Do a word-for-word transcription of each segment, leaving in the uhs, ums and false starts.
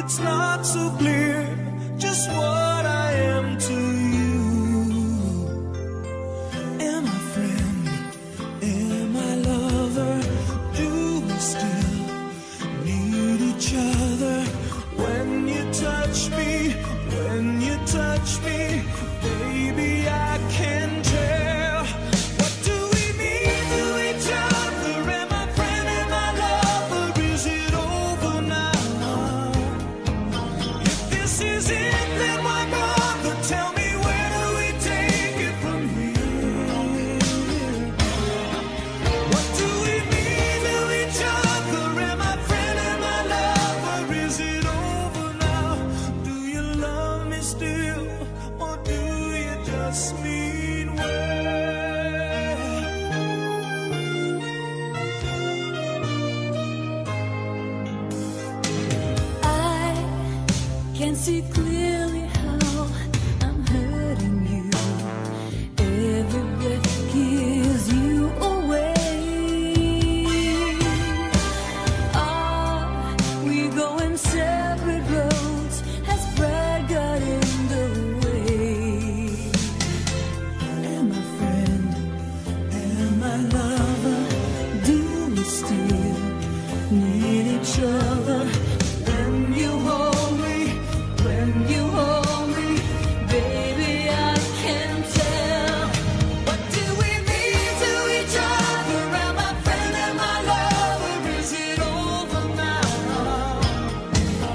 it's not so clear just what I am to you. Am I friend? Am I lover? Do we still need each other? When you touch me, when you touch me, baby, I can tell. What do we mean to each other? Am I friend? Am I lover? Is it over now? If this is it, then why bother? Tell me, where do we take it from here? What do we mean to each other? Am I friend? Am I lover? Is it over now? Do you love me still, or do you just mean well? I can see clearly how I'm hurting you. Every breath gives you away. Are we going separate roads? Has pride got in the way? Am I friend? Am I lover? Do we still need each other? When you hold me, when you hold me, baby, I can tell. What do we mean to each other? Am I friend? Am I lover? Is it over now?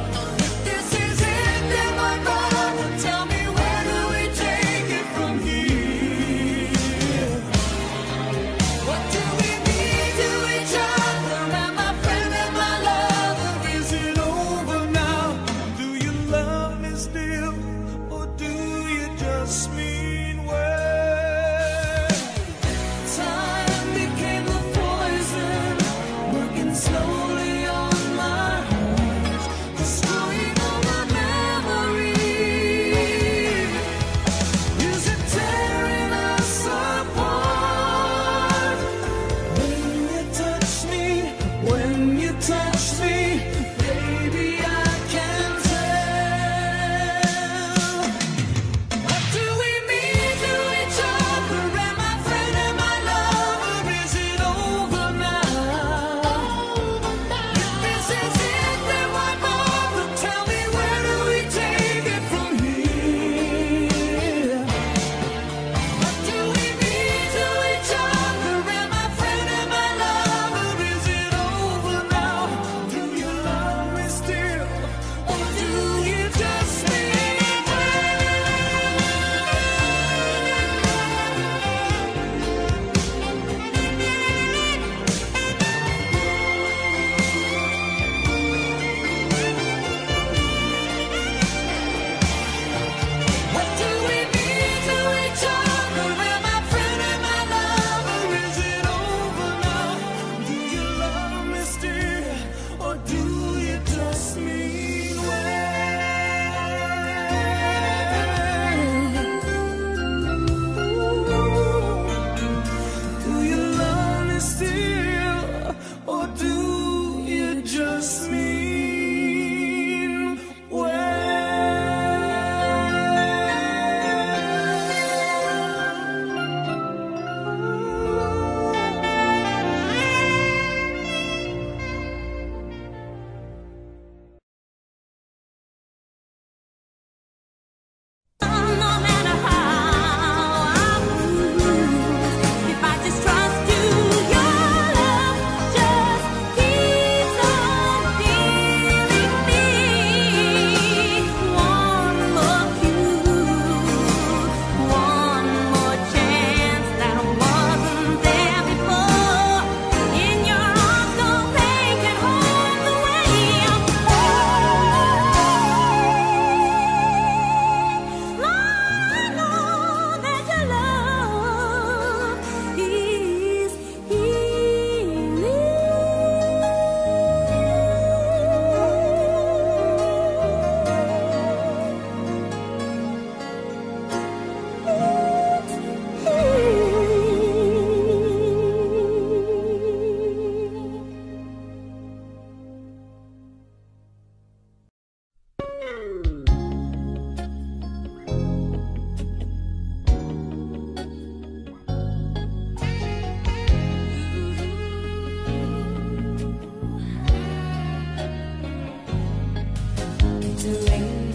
to linger.